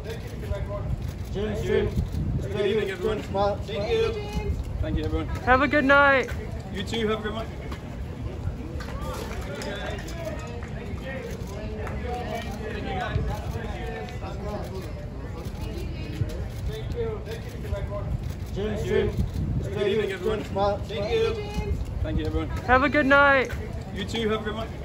Jimmy. Good evening, everyone. Thank you. Thank you, everyone. Have a good night. You too. Have a good one. Jimmy. Good evening, everyone. Thank you. Thank you, everyone. Have a good night. You too. Have a good one.